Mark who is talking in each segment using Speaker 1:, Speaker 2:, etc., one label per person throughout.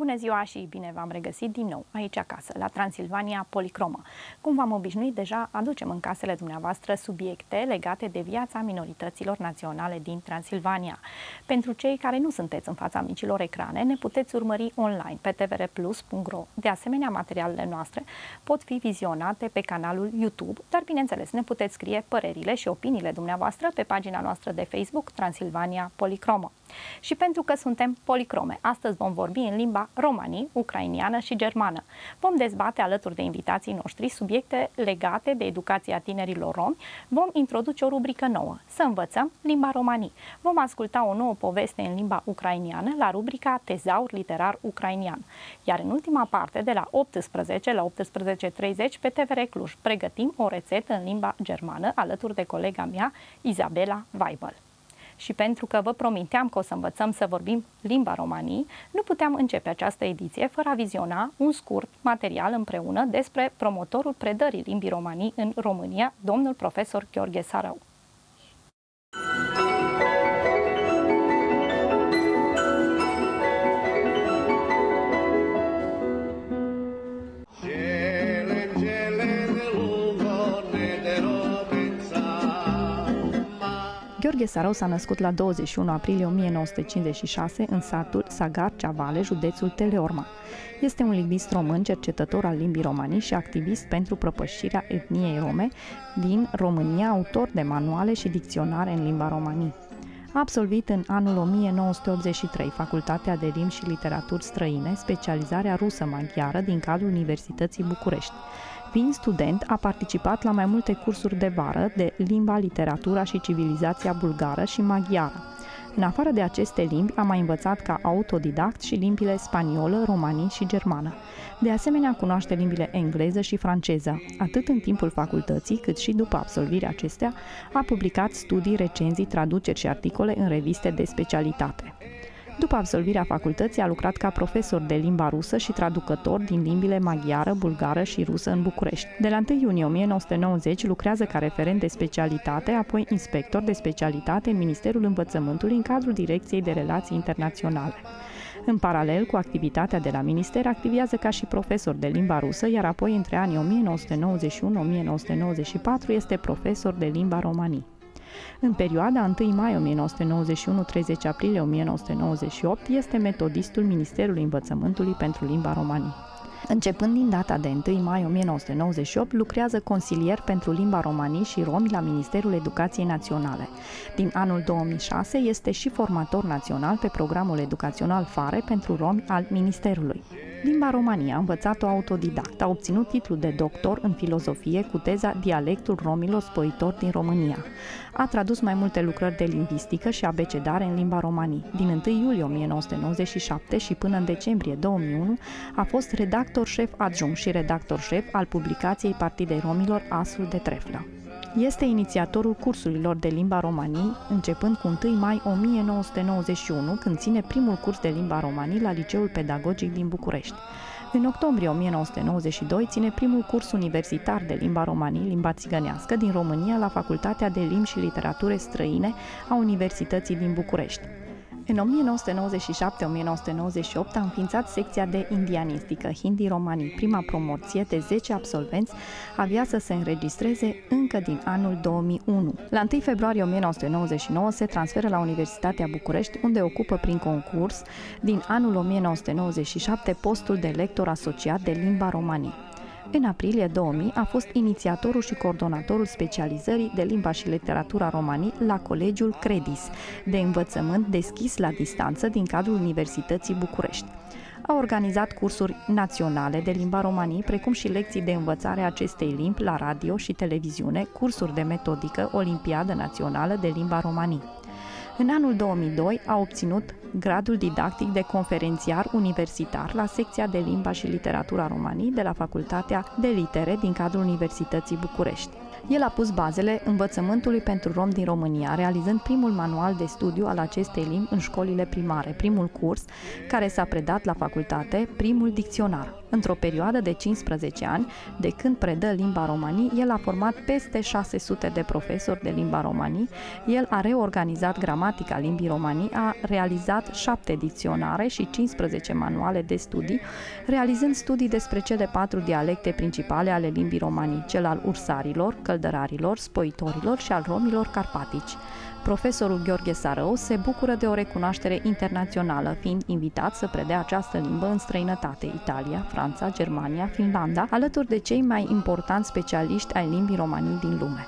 Speaker 1: Bună ziua și bine v-am regăsit din nou aici acasă, la Transilvania Policromă. Cum v-am obișnuit deja, aducem în casele dumneavoastră subiecte legate de viața minorităților naționale din Transilvania. Pentru cei care nu sunteți în fața micilor ecrane, ne puteți urmări online pe tvrplus.ro. De asemenea, materialele noastre pot fi vizionate pe canalul YouTube, dar bineînțeles ne puteți scrie părerile și opiniile dumneavoastră pe pagina noastră de Facebook Transilvania Policromă. Și pentru că suntem policrome, astăzi vom vorbi în limba romani, ucrainiană și germană. Vom dezbate alături de invitații noștri subiecte legate de educația tinerilor romi. Vom introduce o rubrică nouă, să învățăm limba romani. Vom asculta o nouă poveste în limba ucrainiană la rubrica Tezaur literar ucrainian. Iar în ultima parte, de la 18 la 18:30 pe TVR Cluj, pregătim o rețetă în limba germană alături de colega mea, Izabela Weibel. Și pentru că vă promiteam că o să învățăm să vorbim limba romanii, nu puteam începe această ediție fără a viziona un scurt material împreună despre promotorul predării limbii romanii în România, domnul profesor Gheorghe Sarău. Gheorghe Sarău s-a născut la 21 aprilie 1956 în satul Sagar Ceavale, județul Teleorman. Este un lingvist român, cercetător al limbii romanii și activist pentru propășirea etniei rome din România, autor de manuale și dicționare în limba romanii. A absolvit în anul 1983 Facultatea de Limbi și Literaturi Străine, specializarea rusă-maghiară din cadrul Universității București. Fiind student, a participat la mai multe cursuri de vară de limba, literatura și civilizația bulgară și maghiară. În afară de aceste limbi, a mai învățat ca autodidact și limbile spaniolă, romani și germană. De asemenea, cunoaște limbile engleză și franceză. Atât în timpul facultății, cât și după absolvirea acestea, a publicat studii, recenzii, traduceri și articole în reviste de specialitate. După absolvirea facultății, a lucrat ca profesor de limba rusă și traducător din limbile maghiară, bulgară și rusă în București. De la 1 iunie 1990 lucrează ca referent de specialitate, apoi inspector de specialitate în Ministerul Învățământului în cadrul Direcției de Relații Internaționale. În paralel cu activitatea de la minister, activează ca și profesor de limba rusă, iar apoi între anii 1991-1994 este profesor de limba romanii. În perioada 1 mai 1991-30 aprilie 1998 este metodistul Ministerului Învățământului pentru limba romanii. Începând din data de 1 mai 1998, lucrează consilier pentru limba romanii și romi la Ministerul Educației Naționale. Din anul 2006 este și formator național pe programul educațional FARE pentru romi al Ministerului. Limba romanii a învățat-o autodidact, a obținut titlul de doctor în filozofie cu teza Dialectul romilor spăitori din România. A tradus mai multe lucrări de lingvistică și abecedare în limba romanii. Din 1 iulie 1997 și până în decembrie 2001 a fost redactor șef adjunct și redactor șef al publicației Partidei Romilor Asul de Treflă. Este inițiatorul cursurilor de limba romanii, începând cu 1 mai 1991, când ține primul curs de limba romanii la Liceul Pedagogic din București. În octombrie 1992 ține primul curs universitar de limba romanii, limba țigănească, din România la Facultatea de Limbi și Literatură Străine a Universității din București. În 1997-1998 a înființat secția de indianistică Hindi-Romanii. Prima promoție de 10 absolvenți avea să se înregistreze încă din anul 2001. La 1 februarie 1999 se transferă la Universitatea București, unde ocupă prin concurs din anul 1997 postul de lector asociat de limba romanii. În aprilie 2000 a fost inițiatorul și coordonatorul specializării de limba și literatura romanii la Colegiul Credis, de învățământ deschis la distanță din cadrul Universității București. A organizat cursuri naționale de limba romanii, precum și lecții de învățare a acestei limbi la radio și televiziune, cursuri de metodică, Olimpiadă Națională de limba romanii. În anul 2002 a obținut gradul didactic de conferențiar universitar la secția de limba și literatura romanii de la Facultatea de Litere din cadrul Universității București. El a pus bazele învățământului pentru romi din România, realizând primul manual de studiu al acestei limbi în școlile primare, primul curs care s-a predat la facultate, primul dicționar. Într-o perioadă de 15 ani, de când predă limba romanii, el a format peste 600 de profesori de limba romanii, el a reorganizat gramatica limbii romanii, a realizat 7 dicționare și 15 manuale de studii, realizând studii despre cele 4 dialecte principale ale limbii romanii, cel al ursarilor, căldărarilor, spoitorilor și al romilor carpatici. Profesorul Gheorghe Sarău se bucură de o recunoaștere internațională, fiind invitat să predea această limbă în străinătate, Italia, Franța, Germania, Finlanda, alături de cei mai importanți specialiști ai limbii romanii din lume.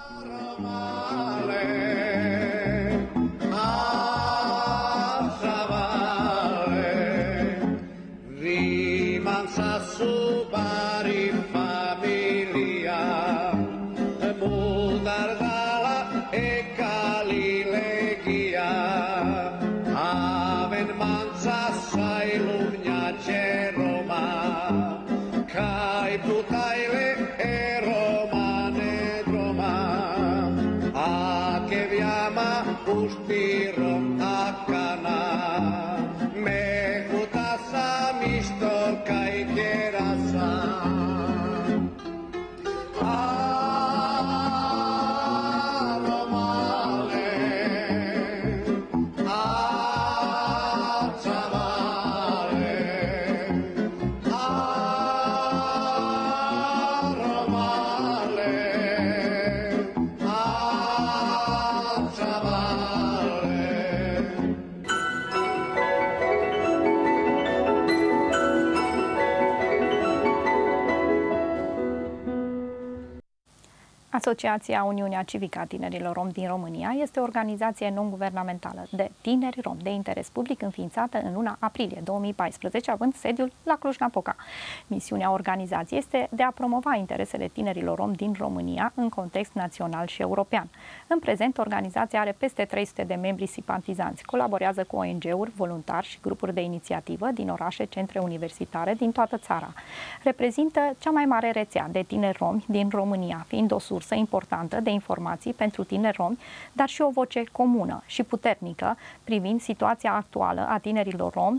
Speaker 1: Asociația Uniunea Civică a Tinerilor Romi din România este o organizație non-guvernamentală de tineri romi de interes public înființată în luna aprilie 2014, având sediul la Cluj-Napoca. Misiunea organizației este de a promova interesele tinerilor romi din România în context național și european. În prezent, organizația are peste 300 de membri simpatizanți, colaborează cu ONG-uri, voluntari și grupuri de inițiativă din orașe, centre universitare din toată țara. Reprezintă cea mai mare rețea de tineri romi din România, fiind o sursă importantă de informații pentru tineri romi, dar și o voce comună și puternică privind situația actuală a tinerilor romi,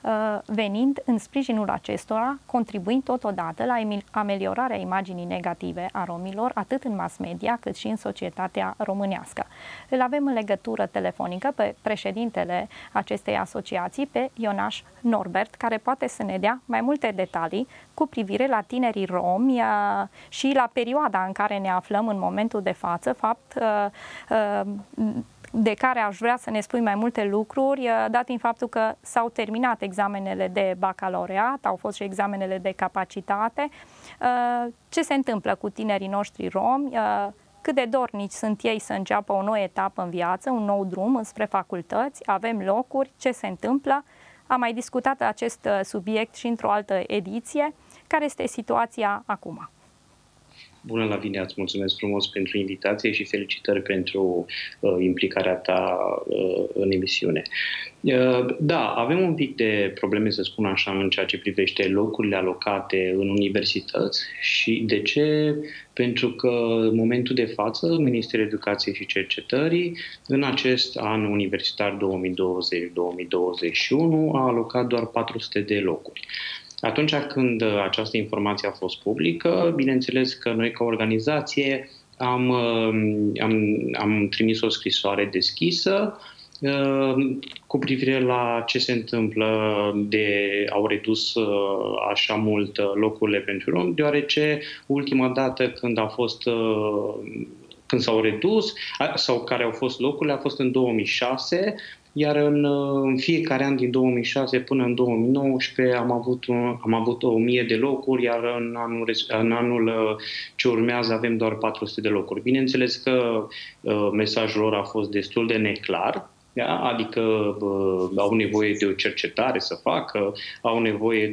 Speaker 1: venind în sprijinul acestora, contribuind totodată la ameliorarea imaginii negative a romilor, atât în mass media, cât și în societatea românească. Îl avem în legătură telefonică pe președintele acestei asociații, pe Ionaș Norbert, care poate să ne dea mai multe detalii cu privire la tinerii romi și la perioada în care ne aflăm în momentul de față, fapt de care aș vrea să ne spui mai multe lucruri, dat fiind faptul că s-au terminat examenele de bacalaureat, au fost și examenele de capacitate. Ce se întâmplă cu tinerii noștri romi? Cât de dornici sunt ei să înceapă o nouă etapă în viață, un nou drum înspre facultăți? Avem locuri? Ce se întâmplă? Am mai discutat acest subiect și într-o altă ediție. Care este situația acum?
Speaker 2: Bună, Lavinia, îți mulțumesc frumos pentru invitație și felicitări pentru implicarea ta în emisiune. Da, avem un pic de probleme, să spun așa, în ceea ce privește locurile alocate în universități. Și de ce? Pentru că în momentul de față, Ministerul Educației și Cercetării, în acest an universitar 2020-2021, a alocat doar 400 de locuri. Atunci când această informație a fost publică, bineînțeles că noi ca organizație am trimis o scrisoare deschisă cu privire la ce se întâmplă au redus așa mult locurile pentru romi, deoarece ultima dată când s-au redus sau care au fost locurile a fost în 2006, iar în fiecare an din 2006 până în 2019 am avut 1000 de locuri, iar în anul ce urmează avem doar 400 de locuri. Bineînțeles că mesajul lor a fost destul de neclar. Da? Adică au nevoie de o cercetare să facă, au nevoie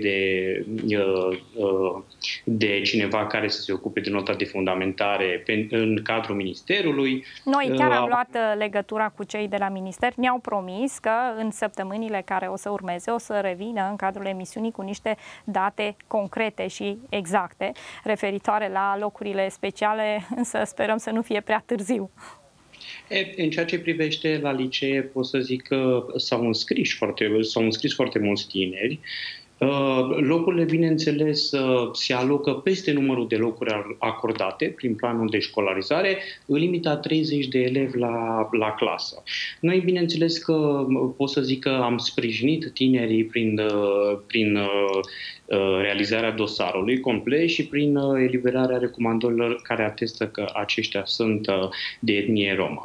Speaker 2: de cineva care să se ocupe de nota de fundamentare în cadrul Ministerului.
Speaker 1: Noi chiar am luat legătura cu cei de la Minister. Ne-au promis că în săptămânile care o să urmeze o să revină în cadrul emisiunii cu niște date concrete și exacte referitoare la locurile speciale, însă sperăm să nu fie prea târziu.
Speaker 2: În ceea ce privește la licee, pot să zic că s-au înscris foarte mulți tineri. Locurile, bineînțeles, se alocă peste numărul de locuri acordate prin planul de școlarizare, în limita 30 de elevi la clasă. Noi, bineînțeles că pot să zic că am sprijinit tinerii prin realizarea dosarului complet și prin eliberarea recomandărilor care atestă că aceștia sunt de etnie romă.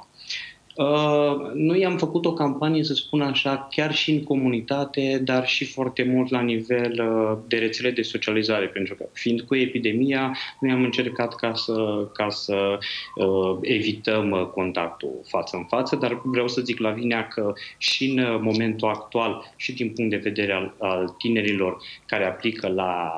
Speaker 2: Noi am făcut o campanie, să spun așa, chiar și în comunitate, dar și foarte mult la nivel de rețele de socializare, pentru că, fiind cu epidemia, noi am încercat ca să evităm contactul față în față, dar vreau să zic, Lavinia, că și în momentul actual, și din punct de vedere al tinerilor care aplică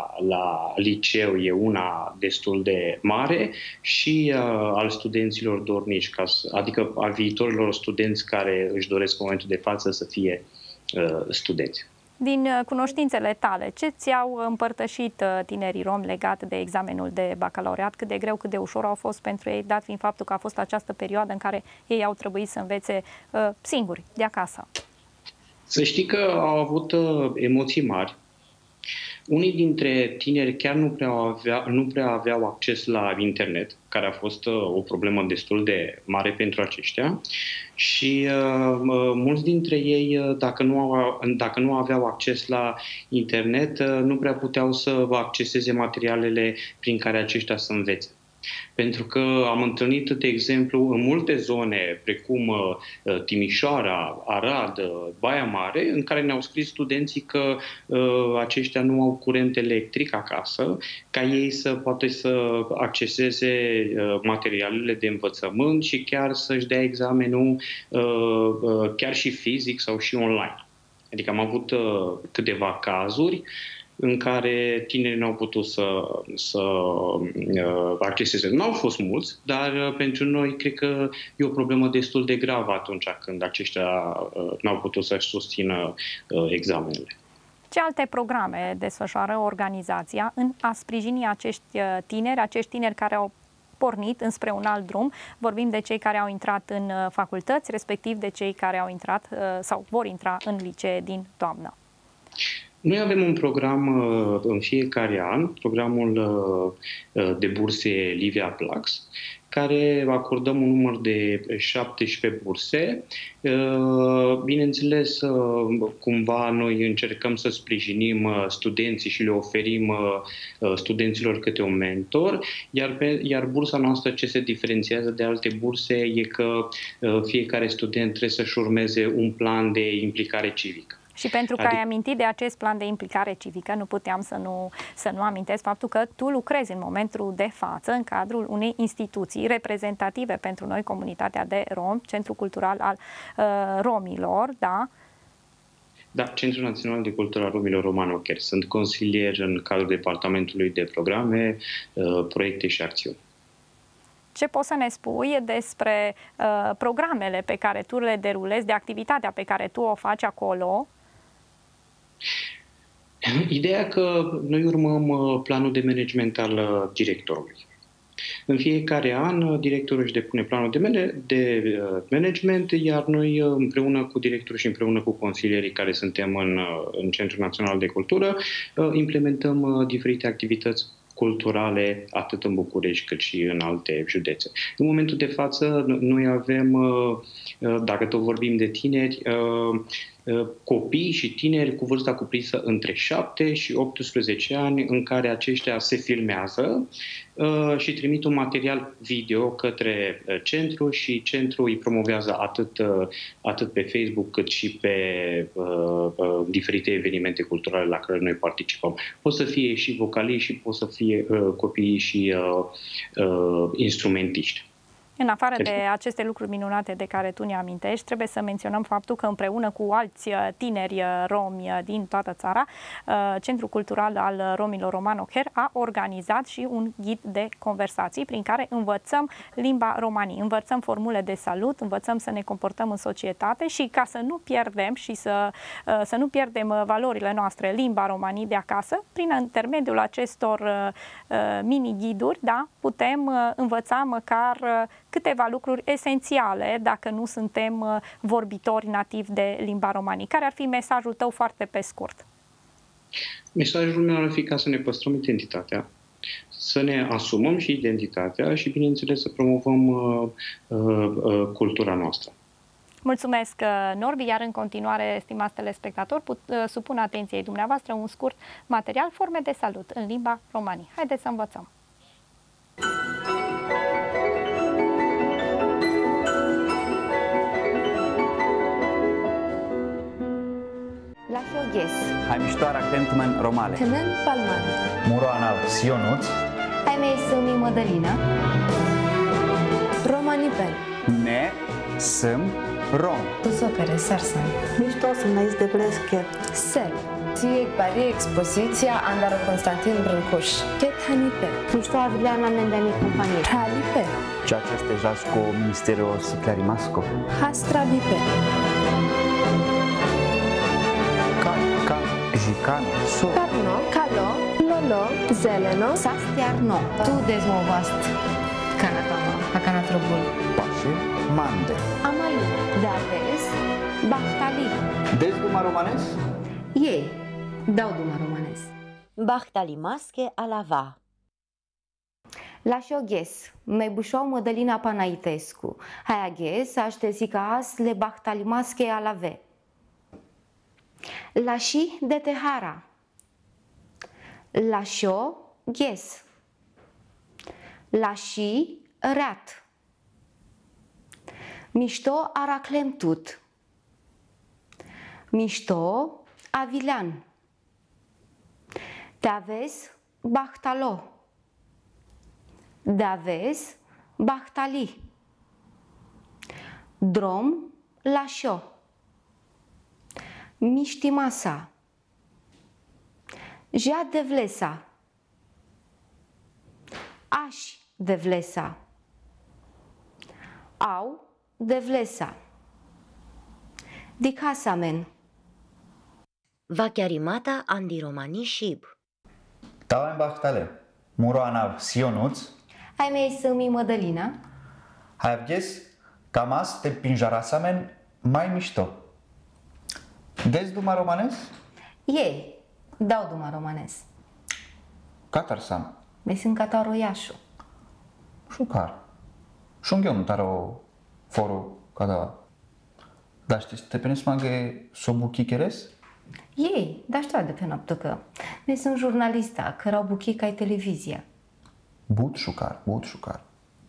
Speaker 2: la liceu, e una destul de mare, și al studenților dornici, adică a viitorilor studenți care își doresc în momentul de față să fie studenți.
Speaker 1: Din cunoștințele tale, ce ți-au împărtășit tinerii romi legat de examenul de bacalaureat? Cât de greu, cât de ușor au fost pentru ei, dat fiind faptul că a fost această perioadă în care ei au trebuit să învețe singuri, de acasă?
Speaker 2: Să știi că au avut emoții mari. Unii dintre tineri chiar nu prea aveau acces la internet, care a fost o problemă destul de mare pentru aceștia, și mulți dintre ei, dacă nu aveau acces la internet, nu prea puteau să acceseze materialele prin care aceștia să învețe. Pentru că am întâlnit, de exemplu, în multe zone, precum Timișoara, Arad, Baia Mare, în care ne-au scris studenții că aceștia nu au curent electric acasă, ca ei să poată să acceseze materialele de învățământ și chiar să-și dea examenul chiar și fizic sau și online. Adică am avut câteva cazuri în care tinerii nu au putut să acceseze. Nu au fost mulți, dar pentru noi cred că e o problemă destul de gravă atunci când aceștia nu au putut să-și susțină examenele.
Speaker 1: Ce alte programe desfășoară organizația în a sprijini acești tineri care au pornit înspre un alt drum? Vorbim de cei care au intrat în facultăți, respectiv de cei care au intrat sau vor intra în licee din toamnă.
Speaker 2: Noi avem un program în fiecare an, programul de burse Livia Plax, care acordăm un număr de 17 burse. Bineînțeles, cumva noi încercăm să sprijinim studenții și le oferim studenților câte un mentor, iar bursa noastră ce se diferențiază de alte burse e că fiecare student trebuie să-și urmeze un plan de implicare civică.
Speaker 1: Și pentru că ai amintit de acest plan de implicare civică, nu puteam să nu amintesc faptul că tu lucrezi în momentul de față în cadrul unei instituții reprezentative pentru noi, comunitatea de romi, Centrul Cultural al Romilor, da?
Speaker 2: Da, Centrul Național de Cultură al Romilor Romano-Cher. Sunt consilier în cadrul Departamentului de Programe, Proiecte și Acțiuni.
Speaker 1: Ce poți să ne spui despre programele pe care tu le derulezi, de activitatea pe care tu o faci acolo?
Speaker 2: Ideea că noi urmăm planul de management al directorului. În fiecare an, directorul își depune planul de management, iar noi, împreună cu directorul și împreună cu consilierii care suntem în Centrul Național de Cultură, implementăm diferite activități culturale, atât în București cât și în alte județe. În momentul de față, noi avem, dacă tot vorbim de tineri, copii și tineri cu vârsta cuprinsă între 7 și 18 ani, în care aceștia se filmează și trimit un material video către centru și centru îi promovează atât pe Facebook cât și pe diferite evenimente culturale la care noi participăm. Pot să fie și vocaliști și pot să fie copiii și instrumentiști.
Speaker 1: În afară de aceste lucruri minunate de care tu ne amintești, trebuie să menționăm faptul că împreună cu alți tineri romi din toată țara, Centrul Cultural al Romilor Romano-Cher a organizat și un ghid de conversații prin care învățăm limba romanii, învățăm formule de salut, învățăm să ne comportăm în societate și ca să nu pierdem și să nu pierdem valorile noastre, limba romanii de acasă, prin intermediul acestor mini-ghiduri, da, putem învăța măcar câteva lucruri esențiale dacă nu suntem vorbitori nativi de limba romanii. Care ar fi mesajul tău foarte pe scurt?
Speaker 2: Mesajul meu ar fi ca să ne păstrăm identitatea, să ne asumăm și identitatea și, bineînțeles, să promovăm cultura noastră.
Speaker 1: Mulțumesc, Norbi, iar în continuare, stimați telespectatori, supun atenției dumneavoastră un scurt material, forme de salut în limba romanii. Haideți să învățăm!
Speaker 3: Lașoghes
Speaker 4: Hai miștoara Kentmen Romale
Speaker 3: Henen Palman
Speaker 4: Muroana Sionuț
Speaker 3: Hai mei sumi Mădălina Romanipel
Speaker 4: Ne Sâm Rom
Speaker 3: Tu socare Sarsan
Speaker 5: Mișto sunt aici de Blesche
Speaker 3: Sel Ție pari expoziția Andaro Constantin Brâncuș Ket Hanipel
Speaker 5: Mișto Aviliana Mendani Companie
Speaker 3: Halipel
Speaker 4: Ceea ce este Jasco Ministerios Clarimasco
Speaker 3: Hastrabipel
Speaker 4: Jicano So
Speaker 3: Parno Calo Lolo Zeleno Sastiarno Tu dezmovast Canacama Acanatrobul
Speaker 4: Pașe Mande
Speaker 3: Amalu Daves Bahtali
Speaker 4: Dezduma romanes?
Speaker 3: Ei Dau duma romanes
Speaker 5: Bahtalimasche Alava
Speaker 3: Lașoghes, Mebușou Mădălina Panaitescu, Haiaghes, Aștezicas, Le Bahtalimasche Alave. Lași de Tehara, Lașo Ghes, Lași Reat, Mișto Araclemtut, Mișto Avilean, Teavez Bahtalo, Davez Bahtali, Drom Lașo, Miștimasa, Ja de Vlesa, Aș de Vlesa, Au de Vlesa, Dicasamen,
Speaker 5: Vachiarimata Andi Romani Shib
Speaker 4: Tauen Bahtale Muroana Sionuț
Speaker 3: Hai mei sămi Mădălina,
Speaker 4: Hai avges Camas te pinjarasamen mai mișto Dezduma romanes?
Speaker 3: Ei, dau duma romanes,
Speaker 4: Catarsam
Speaker 3: mei sunt Cataroiașu.
Speaker 4: Șucar Șunghion taro foru cada Dar știi, te penes magă sobuchi keres?
Speaker 3: Ei, dar știu de pe noapte că mei sunt jurnalista, că erau buchica ai televizia.
Speaker 4: But șucar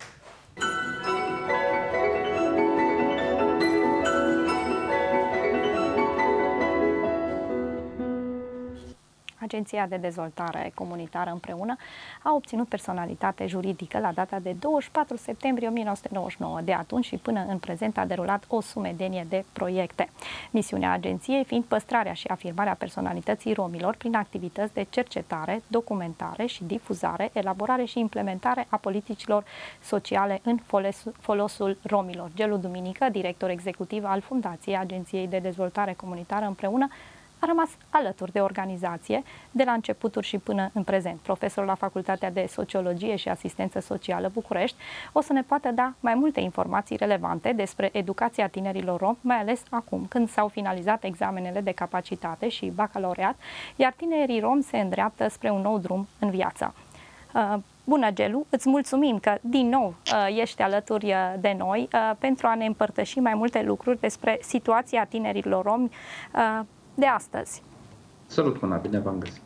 Speaker 1: Agenția de Dezvoltare Comunitară împreună a obținut personalitate juridică la data de 24 septembrie 1999. De atunci și până în prezent a derulat o sumedenie de proiecte. Misiunea agenției fiind păstrarea și afirmarea personalității romilor prin activități de cercetare, documentare și difuzare, elaborare și implementare a politicilor sociale în folosul romilor. Gelu Duminică, director executiv al Fundației Agenției de Dezvoltare Comunitară împreună, a rămas alături de organizație de la începuturi și până în prezent. Profesor la Facultatea de Sociologie și Asistență Socială București o să ne poată da mai multe informații relevante despre educația tinerilor romi, mai ales acum când s-au finalizat examenele de capacitate și bacalaureat, iar tinerii romi se îndreaptă spre un nou drum în viață. Bună, Gelu! Îți mulțumim că din nou ești alături de noi pentru a ne împărtăși mai multe lucruri despre situația tinerilor romi de astăzi.
Speaker 6: Salut, Mâna, bine v-am găsit.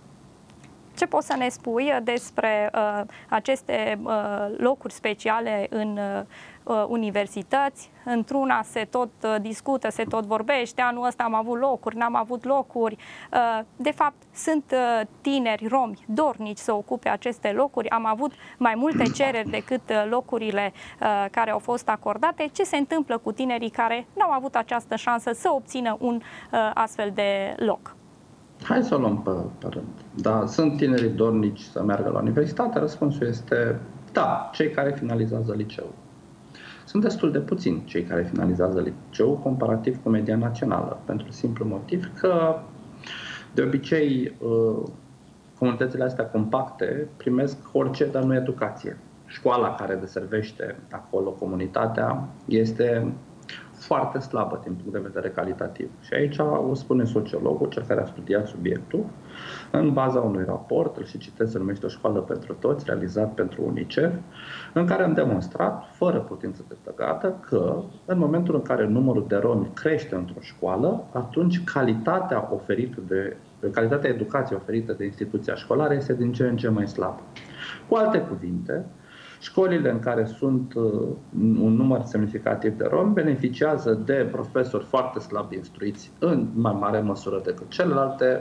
Speaker 1: Ce poți să ne spui despre aceste locuri speciale în universități? Într-una se tot discută, se tot vorbește, anul ăsta am avut locuri, n-am avut locuri. De fapt, sunt tineri romi dornici să ocupe aceste locuri. Am avut mai multe cereri decât locurile care au fost acordate. Ce se întâmplă cu tinerii care n-au avut această șansă să obțină un astfel de loc?
Speaker 6: Hai să o luăm pe rând. Da, sunt tinerii dornici să meargă la universitate? Răspunsul este da, cei care finalizează liceul. Sunt destul de puțini cei care finalizează liceul comparativ cu media națională, pentru simplu motiv că de obicei comunitățile astea compacte primesc orice, dar nu educație. Școala care deservește acolo comunitatea este foarte slabă din punct de vedere calitativ. Și aici o spune sociologul, cel care a studiat subiectul, în baza unui raport, îl și citesc, se numește O școală pentru toți, realizat pentru UNICEF, în care am demonstrat, fără putință de tăgată, că în momentul în care numărul de romi crește într-o școală, atunci calitatea educației oferită de instituția școlară este din ce în ce mai slabă. Cu alte cuvinte, școlile în care sunt un număr semnificativ de romi beneficiază de profesori foarte slab instruiți în mai mare măsură decât celelalte,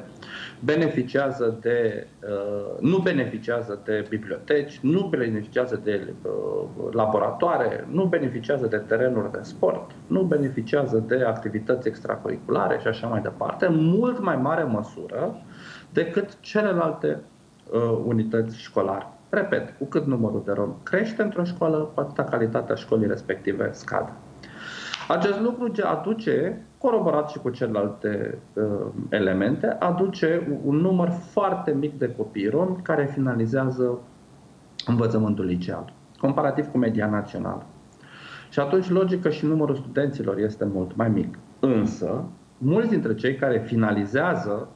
Speaker 6: nu beneficiază de biblioteci, nu beneficiază de laboratoare, nu beneficiază de terenuri de sport, nu beneficiază de activități extracurriculare și așa mai departe, în mult mai mare măsură decât celelalte unități școlare. Repet, cu cât numărul de romi crește într-o școală, cu atâta calitatea școlii respective scade. Acest lucru aduce, coroborat și cu celelalte elemente, aduce un număr foarte mic de copii romi care finalizează învățământul liceal, comparativ cu media națională. Și atunci, logică și numărul studenților este mult mai mic. Însă, mulți dintre cei care finalizează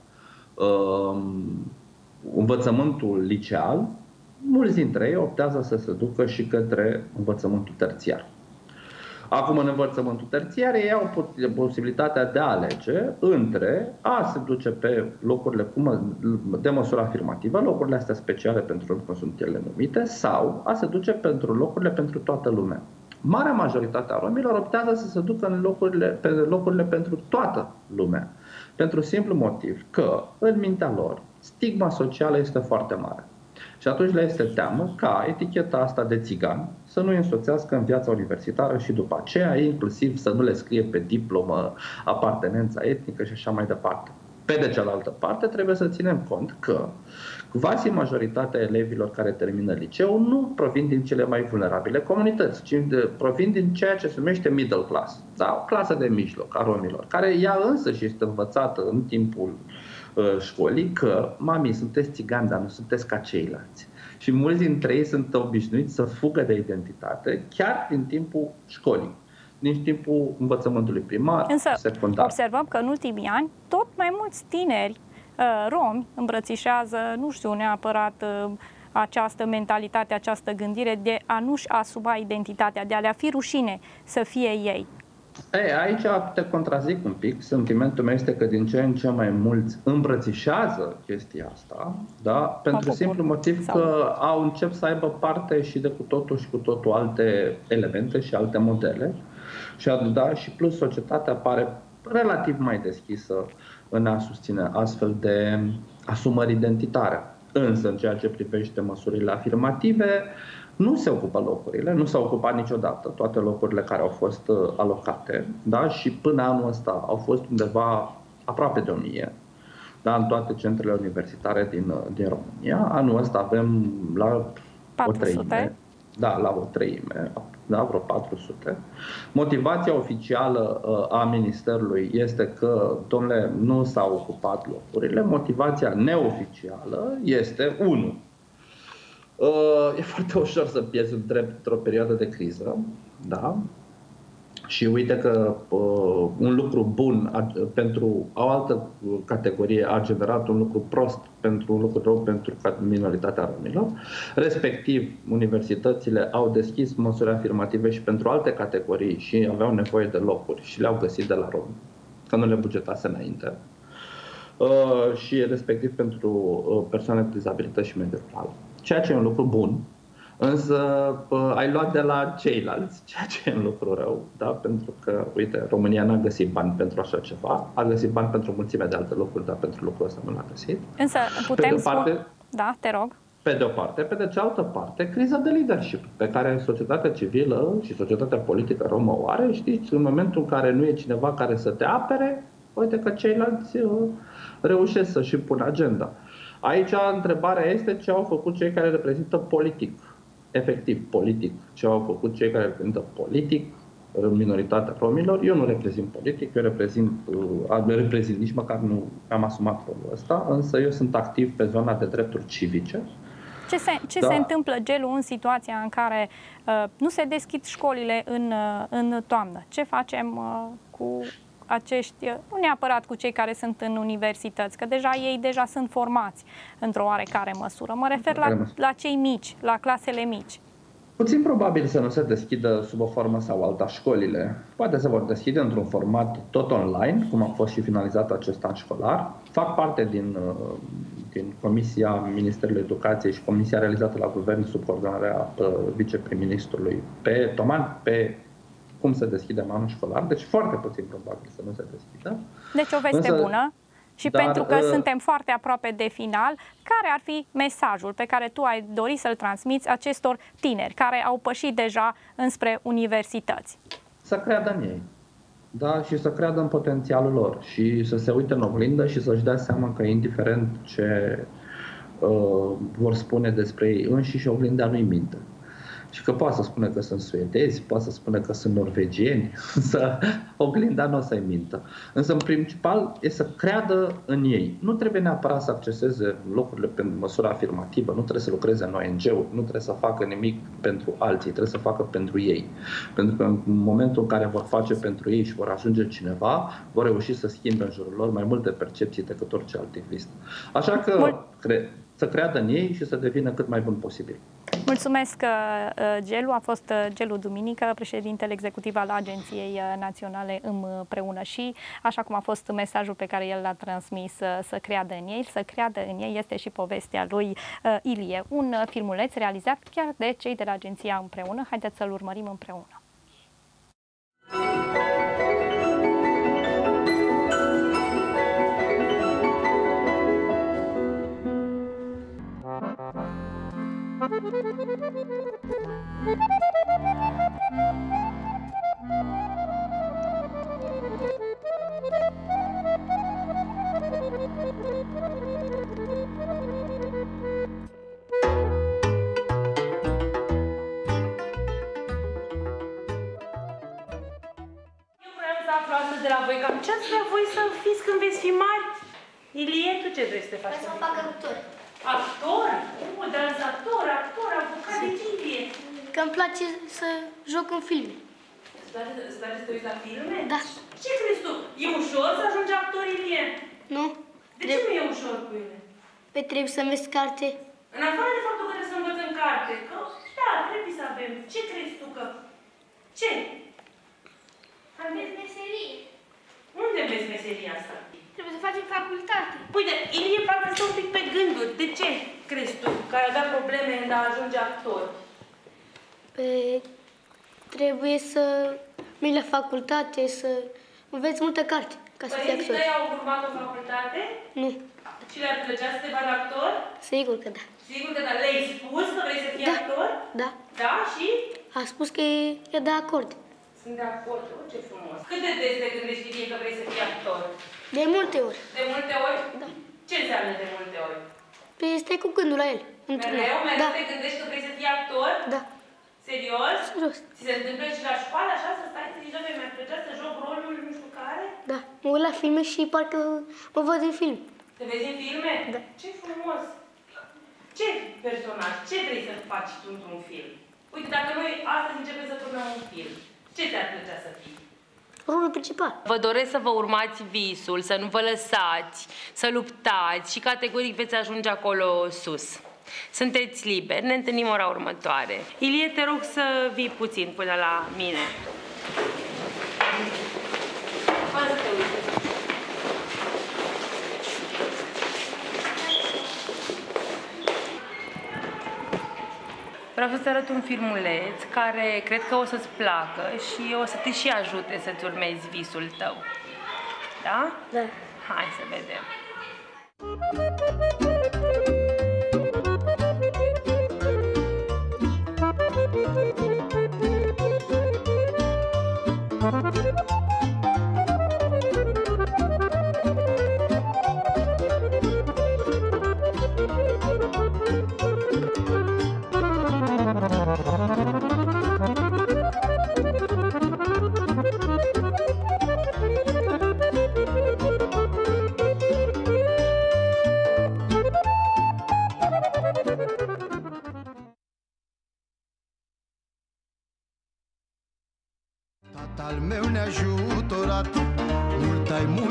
Speaker 6: învățământul liceal, mulți dintre ei optează să se ducă și către învățământul terțiar. Acum, în învățământul terțiar, ei au posibilitatea de a alege între a se duce pe locurile de măsură afirmativă, locurile astea speciale pentru că sunt ele numite, sau a se duce pentru locurile pentru toată lumea. Marea majoritate a romilor optează să se ducă în locurile pentru toată lumea. Pentru simplu motiv că, în mintea lor, stigma socială este foarte mare. Și atunci le este teamă ca eticheta asta de țigan să nu îi însoțească în viața universitară și după aceea, inclusiv să nu le scrie pe diplomă apartenența etnică și așa mai departe. Pe de cealaltă parte, trebuie să ținem cont că quasi majoritatea elevilor care termină liceul nu provin din cele mai vulnerabile comunități, ci provin din ceea ce se numește middle class, da? O clasă de mijloc a romilor, care ea însă și este învățată în timpul școlii că, mami, sunteți țigani, dar nu sunteți ca ceilalți. Și mulți dintre ei sunt obișnuiți să fugă de identitate chiar din timpul școlii, din timpul învățământului primar, secundar.
Speaker 1: Observăm că în ultimii ani tot mai mulți tineri romi îmbrățișează, nu știu neapărat această mentalitate, această gândire de a nu-și asuma identitatea, de a le fi rușine să fie ei.
Speaker 6: Aici te contrazic un pic. Sentimentul meu este că din ce în ce mai mulți îmbrățișează chestia asta, da? Pentru simplu motiv că au încep să aibă parte și de cu totul alte elemente și alte modele. Și plus societatea pare relativ mai deschisă în a susține astfel de asumări identitare. Însă, în ceea ce privește măsurile afirmative, nu se ocupă locurile, nu s-au ocupat niciodată toate locurile care au fost alocate, da? Și până anul ăsta au fost undeva aproape de 1000, da? În toate centrele universitare din România. Anul ăsta avem la
Speaker 1: 400.
Speaker 6: O treime, da, vreo 400. Motivația oficială a Ministerului este că, domnule, nu s-au ocupat locurile. Motivația neoficială este 1. E foarte ușor să pierzi un drept într-o perioadă de criză, da? Și uite că un lucru bun pentru o altă categorie a generat un lucru prost pentru un lucru rău pentru minoritatea romilor. Respectiv, universitățile au deschis măsuri afirmative și pentru alte categorii și aveau nevoie de locuri și le-au găsit de la romi, că nu le bugetase înainte. Și respectiv pentru persoane cu dizabilități și mediul rural. Ceea ce e un lucru bun, însă ai luat de la ceilalți, ceea ce e un lucru rău, da? Pentru că, uite, România n-a găsit bani pentru așa ceva, a găsit bani pentru o mulțime de alte lucruri, dar pentru lucrul ăsta nu l-a găsit.
Speaker 1: Însă putem spune... Da, te rog.
Speaker 6: Pe de o parte, pe de cealaltă parte, criza de leadership pe care societatea civilă și societatea politică romă o are, știți, în momentul în care nu e cineva care să te apere, uite că ceilalți reușesc să-și pună agenda. Aici întrebarea este ce au făcut cei care reprezintă politic, efectiv politic, ce au făcut cei care reprezintă politic minoritatea romilor. Eu nu reprezint politic, eu reprezint nici măcar nu am asumat rolul ăsta, însă eu sunt activ pe zona de drepturi civice
Speaker 1: Ce se întâmplă, Gelu, în situația în care nu se deschid școlile în toamnă? Ce facem cu acești, nu neapărat cu cei care sunt în universități, că ei deja sunt formați într-o oarecare măsură. Mă refer la cei mici, la clasele mici.
Speaker 6: Puțin probabil să nu se deschidă sub o formă sau alta școlile. Poate se vor deschide într-un format tot online, cum a fost și finalizat acest an școlar. Fac parte din Comisia Ministerului Educației și Comisia realizată la Guvern sub coordonarea viceprim-ministrului pe Toman, pe cum se deschide anul școlar. Deci foarte puțin probabil să nu se deschidă.
Speaker 1: Deci o veste bună. Și pentru că suntem foarte aproape de final, care ar fi mesajul pe care tu ai dori să-l transmiți acestor tineri care au pășit deja înspre universități?
Speaker 6: Să creadă în ei, da? Și să creadă în potențialul lor și să se uite în oglindă și să-și dea seama că indiferent ce vor spune despre ei înșiși, oglinda nu-i minte. Și că poate să spune că sunt suedezi, poate să spune că sunt norvegieni, însă oglinda nu o să-i mintă. Însă, în principal, e să creadă în ei. Nu trebuie neapărat să acceseze locurile pe măsură afirmativă, nu trebuie să lucreze în ONG-uri, nu trebuie să facă nimic pentru alții, trebuie să facă pentru ei. Pentru că în momentul în care vor face pentru ei și vor ajunge cineva, vor reuși să schimbe în jurul lor mai multe percepții decât orice alt activist. Așa că să creadă în ei și să devină cât mai bun posibil.
Speaker 1: Mulțumesc, Gelu. A fost Gelu Duminică, președintele executiv al Agenției Naționale Împreună și, așa cum a fost mesajul pe care el l-a transmis, să creadă în ei. Să creadă în ei este și povestea lui Ilie, un filmuleț realizat chiar de cei de la Agenția Împreună. Haideți să-l urmărim împreună.
Speaker 7: De la voi, cam ce ați vrea voi să fiți când veți fi mari? Ilie, tu ce vrei să te faci?
Speaker 8: Vreau să fac actor.
Speaker 7: Actor? Dansator, actor, avocat, de ce Ilie?
Speaker 8: Că îmi place să joc în filme.
Speaker 7: Îți place să te uiți la filme?
Speaker 8: Da.
Speaker 7: Ce crezi tu? E ușor să ajungi actor, Ilie?
Speaker 8: Nu.
Speaker 7: De ce nu e ușor cu ele?
Speaker 8: Păi trebuie să înveți carte.
Speaker 7: În afară de faptul că trebuie să învățăm carte, că da, trebuie să avem. Ce crezi tu că? Ce?
Speaker 8: Înveți meserie.
Speaker 7: Unde înveți meseria asta?
Speaker 8: Trebuie să facem facultate.
Speaker 7: Uite, Ilie parcă stă un pic pe gânduri. De ce crezi tu că ai avea probleme în a ajunge actor?
Speaker 8: Păi trebuie să mergi la facultate, să înveți multă carte ca să fii actor.
Speaker 7: Părinții tăi au urmat o facultate?
Speaker 8: Nu.
Speaker 7: Și le-ar plăcea să te faci actor?
Speaker 8: Sigur că da.
Speaker 7: Sigur că da. Le-ai spus că vrei să fii actor?
Speaker 8: Da.
Speaker 7: Da? Și?
Speaker 8: A spus că e de acord.
Speaker 7: Sunt de acord. Ce frumos. Cât de des te gândești, Ilie, că vrei să fii actor?
Speaker 8: De multe ori.
Speaker 7: De multe ori?
Speaker 8: Da.
Speaker 7: Ce înseamnă de multe ori?
Speaker 8: Păi stai cu gândul la el.
Speaker 7: Mereu?
Speaker 8: Da.
Speaker 7: Te gândești că vrei să fii actor?
Speaker 8: Da.
Speaker 7: Serios?
Speaker 8: Serios.
Speaker 7: Ți se întâmplă și la școală așa să stai să zici, doamne, mi-ar plăcea să joc rolul nu știu care?
Speaker 8: Da. Mă uit la filme și parcă mă văd în film.
Speaker 7: Te vezi în filme?
Speaker 8: Da.
Speaker 7: Ce frumos! Ce personaj? Ce vrei să faci tu într-un film? Uite, dacă noi astăzi începem să turnăm un film, ce ți-ar plăcea să fii?
Speaker 8: Rolul principal.
Speaker 7: Vă doresc să vă urmați visul, să nu vă lăsați, să luptați și categoric veți ajunge acolo sus. Sunteți liberi, ne întâlnim ora următoare. Ilie, te rog să vii puțin până la mine. Hai să te uiți. Vreau să-ți arăt un filmuleț care cred că o să-ți placă și o să te și ajute să-ți urmezi visul tău. Da?
Speaker 8: Da.
Speaker 7: Hai să vedem.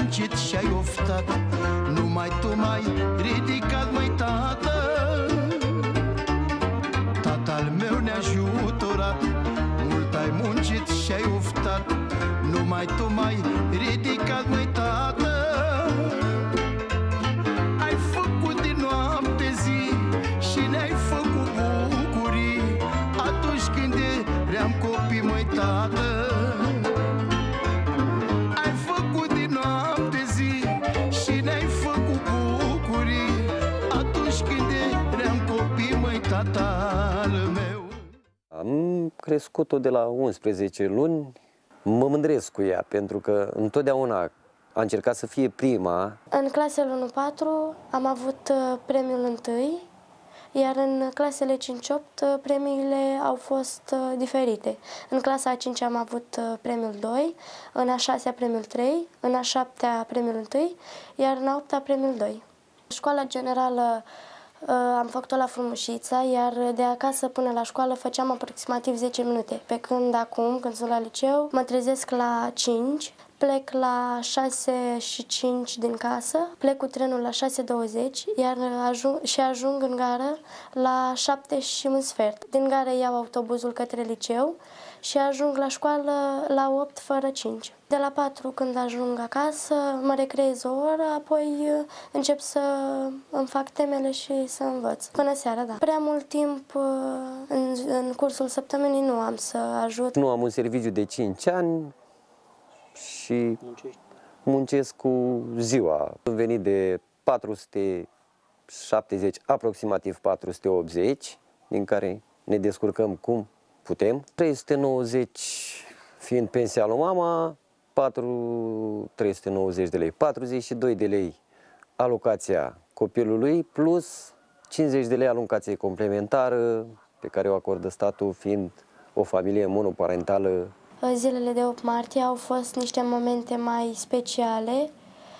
Speaker 9: muncit și ai oftat, numai tu m-ai ridicat, măi tată. Tatăl meu neajutorat, mult ai muncit și ai oftat, numai tu m-ai ridicat, măi tată. Ai făcut din noapte zi și ne-ai făcut bucurii atunci când eram copii, măi tată. Ai făcut din noapte zi și ne-ai făcut bucurii atunci când eram copii, măi tatăl meu.
Speaker 10: Am crescut-o de la 11 luni. Mă mândresc cu ea, pentru că întotdeauna a încercat să fie prima.
Speaker 8: În clasele 1-4 am avut premiul 1, iar în clasele 5-8 premiile au fost diferite. În clasa a 5 am avut premiul 2, în a 6-a premiul 3, în a 7-a premiul 1, iar în a 8-a premiul 2. Școala generală am făcut-o la Frumușița, iar de acasă până la școală făceam aproximativ 10 minute. Pe când acum, când sunt la liceu, mă trezesc la 5, plec la 6:05 din casă, plec cu trenul la 6:20, iar ajung în gară la 7:15. Din gară iau autobuzul către liceu și ajung la școală la 8:05. De la 4, când ajung acasă, mă recreez o oră, apoi încep să îmi fac temele și să învăț. Până seara, da. Prea mult timp în cursul săptămânii nu am să ajut.
Speaker 10: Nu am un serviciu de 5 ani și muncesc cu ziua. Am venit de 470, aproximativ 480, din care ne descurcăm cum putem. 390 fiind pensia lui mama, 390 de lei, 42 de lei alocația copilului, plus 50 de lei alocație complementară pe care o acordă statul, fiind o familie monoparentală.
Speaker 8: Zilele de 8 martie au fost niște momente mai speciale,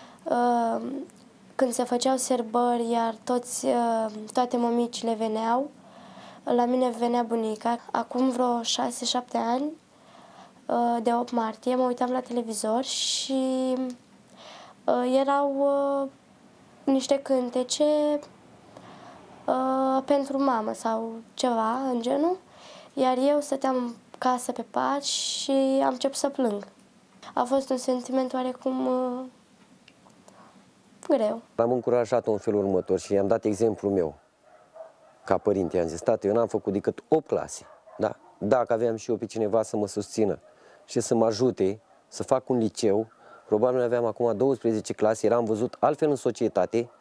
Speaker 8: când se făceau sărbări, iar toate mămicile veneau. La mine venea bunica. Acum vreo 6-7 ani, de 8 martie, mă uitam la televizor și erau niște cântece pentru mamă sau ceva în genul, iar eu stăteam casă pe pat și am început să plâng. A fost un sentiment oarecum greu.
Speaker 10: Am încurajat-o în felul următor și i-am dat exemplul meu. Ca părinte, i-am zis, tată, eu n-am făcut decât 8 clase. Da? Dacă aveam și eu pe cineva să mă susțină și să mă ajute să fac un liceu, probabil aveam acum 12 clase, eram văzut altfel în societate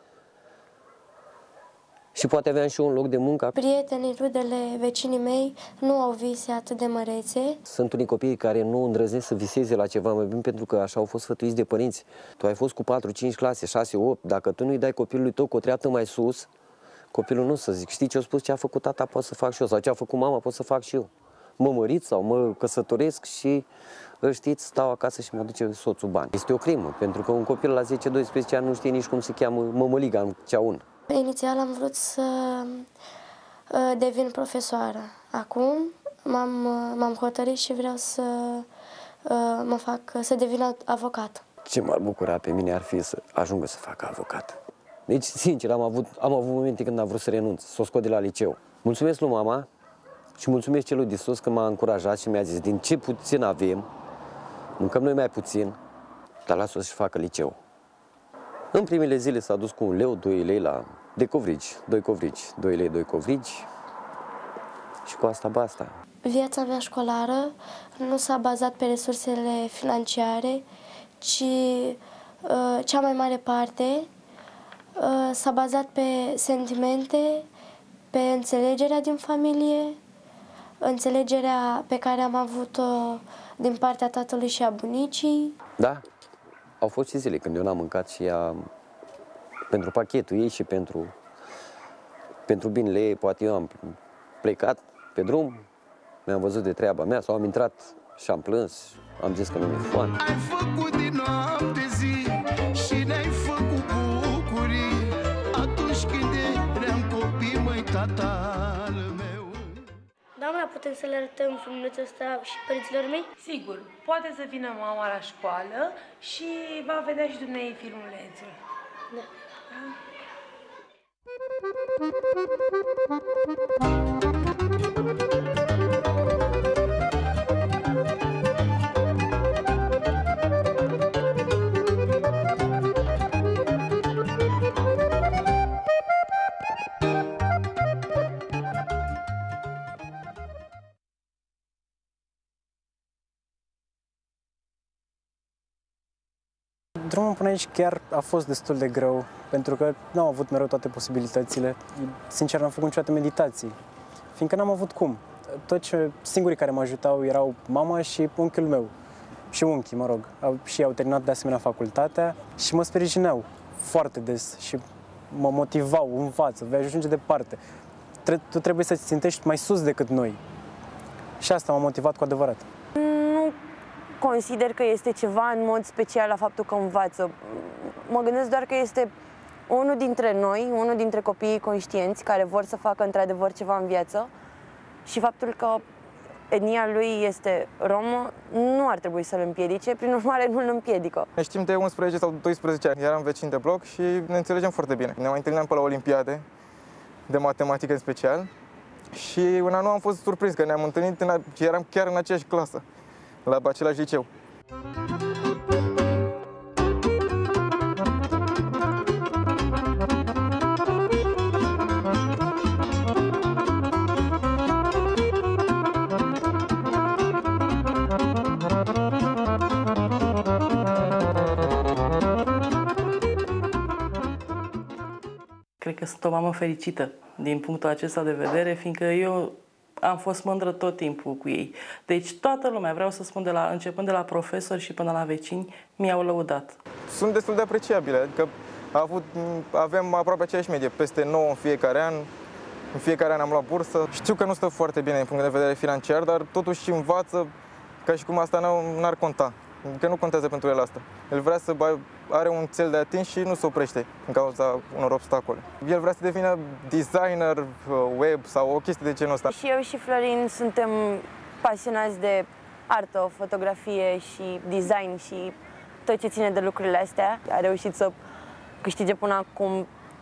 Speaker 10: și poate aveam și eu un loc de muncă.
Speaker 8: Prietenii, rudele, vecinii mei nu au vise atât de mărețe.
Speaker 10: Sunt unii copii care nu îndrăznesc să viseze la ceva mai bine pentru că așa au fost sfătuiți de părinți. Tu ai fost cu 4-5 clase, 6-8, dacă tu nu-i dai copilului tău cu o treaptă mai sus, copilul nu să zic, știi ce a spus, ce a făcut tata pot să fac și eu, sau ce a făcut mama pot să fac și eu. Mă mărit sau mă căsătoresc și, știți, stau acasă și mă duce soțul bani. Este o crimă, pentru că un copil la 10-12 ani nu știe nici cum se cheamă mămăliga în ceaun. Inițial
Speaker 8: am vrut să devin profesoară. Acum m-am hotărât și vreau să să devin avocat.
Speaker 10: Ce m-ar bucura pe mine ar fi să ajungă să fac avocat. Deci, sincer, am avut momente când am vrut să renunț, să o scot de la liceu. Mulțumesc lui mama și mulțumesc celui de sus că m-a încurajat și mi-a zis, din ce puțin avem, mâncăm noi mai puțin, dar lasă-o să-și facă liceu. În primele zile s-a dus cu 1 leu, 2 lei de covrigi, 2 covrigi, 2 lei, 2 covrigi și cu asta basta.
Speaker 8: Viața mea școlară nu s-a bazat pe resursele financiare, ci cea mai mare parte s-a bazat pe sentimente, pe înțelegerea din familie, înțelegerea pe care am avut-o din partea tatălui și a bunicii.
Speaker 10: Da, au fost și zile când eu n-am mâncat și ea, pentru pachetul ei și pentru binele ei, poate eu am plecat pe drum, mi-am văzut de treaba mea sau am intrat și am plâns, am zis că nu mi-e foame.
Speaker 9: Ai făcut din noapte zi și ne-ai făcut bucurii atunci când eram copii, măi tatăl meu.
Speaker 8: Doamna putem să le arătăm filmulețul ăsta și părinților mei?
Speaker 7: Sigur, poate să vină mama la școală și va vedea și dumneavoastră filmulețul.
Speaker 8: Da.
Speaker 11: Drumul până aici chiar a fost destul de greu, pentru că nu am avut mereu toate posibilitățile. Sincer, n-am făcut niciodată meditații, fiindcă n-am avut cum. Singurii care mă ajutau erau mama și unchiul meu. Și unchii, mă rog. Și au terminat de asemenea facultatea și mă sprijinau foarte des și mă motivau, învață, vei ajunge departe. Tu trebuie să-ți țintești mai sus decât noi. Și asta m-a motivat cu adevărat.
Speaker 12: Nu consider că este ceva în mod special la faptul că învață. Mă gândesc doar că este unul dintre noi, unul dintre copiii conștienți care vor să facă într-adevăr ceva în viață și faptul că etnia lui este romă nu ar trebui să-l împiedice, prin urmare nu-l împiedică.
Speaker 13: Ne știm de 11 sau 12 ani, eram vecini de bloc și ne înțelegem foarte bine. Ne mai întâlneam pe la olimpiade, de matematică în special, și un an am fost surprins că ne-am întâlnit și eram chiar în aceeași clasă, la același liceu.
Speaker 14: Cred că sunt o mamă fericită din punctul acesta de vedere, fiindcă eu am fost mândră tot timpul cu ei. Deci toată lumea, vreau să spun, începând de la profesori și până la vecini, mi-au lăudat.
Speaker 13: Sunt destul de apreciabile, adică avem aproape aceeași medie, peste 9 în fiecare an. În fiecare an am luat bursă. Știu că nu stă foarte bine din punct de vedere financiar, dar totuși învață ca și cum asta n-ar conta. Că nu contează pentru el asta. El vrea să are un cel de atins și nu se oprește din cauza unor obstacole. El vrea să devină designer web sau o chestie de genul ăsta.
Speaker 12: Și eu și Florin suntem pasionați de artă, fotografie și design și tot ce ține de lucrurile astea. A reușit să câștige până acum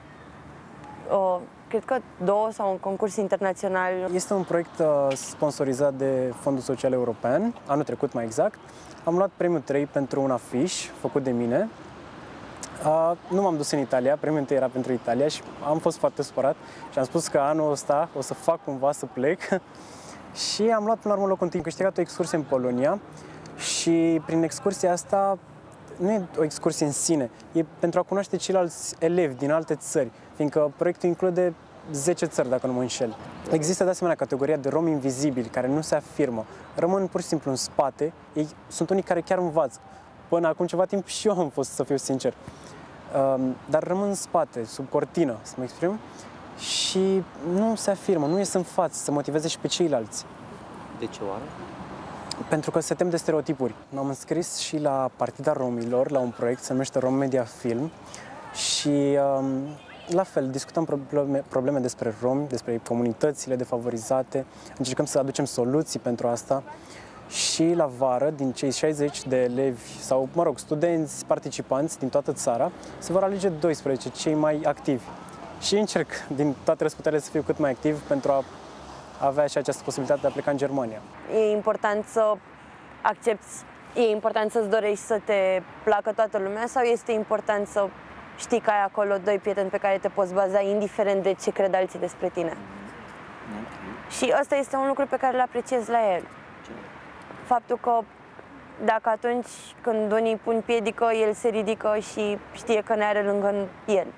Speaker 12: cred că 2 sau un concurs internațional. Este un proiect sponsorizat de Fondul Social European, anul trecut mai exact. Am luat premiul 3 pentru un afiș făcut de mine. Nu m-am dus în Italia, premiul 1 era pentru Italia și am fost foarte supărat și am spus că anul ăsta o să fac cumva să plec și am luat până la urmă locul întâi. Am câștigat o excursie în Polonia și prin excursia asta nu e o excursie în sine, e pentru a cunoaște ceilalți elevi din alte țări, fiindcă proiectul include 10 țări, dacă nu mă înșel. Există de asemenea categoria de romi invizibili, care nu se afirmă, rămân pur și simplu în spate. Ei sunt unii care chiar învață. Până acum ceva timp și eu am fost, să fiu sincer. Dar rămân în spate, sub cortină, să mă exprim, și nu se afirmă, nu ies în față, să motiveze și pe ceilalți.
Speaker 10: De ce oară?
Speaker 11: Pentru că se tem de stereotipuri. M-am înscris și la Partida Romilor, la un proiect, se numește Rom Media Film, și la fel, discutăm probleme despre romi, despre comunitățile defavorizate, încercăm să aducem soluții pentru asta și la vară, din cei 60 de elevi sau, mă rog, studenți, participanți din toată țara, se vor alege 12, cei mai activi. Și încerc din toate răsputările să fiu cât mai activ pentru a avea și această posibilitate de a pleca în Germania. E important să accepti, e important să-ți dorești să te placă toată lumea sau este important să știi că ai acolo 2 prieteni pe care te poți baza, indiferent de ce cred alții despre tine. Și ăsta este un lucru pe care îl apreciez la el. Faptul că dacă atunci când unii pun piedică, el se ridică și știe că ne are lângă el.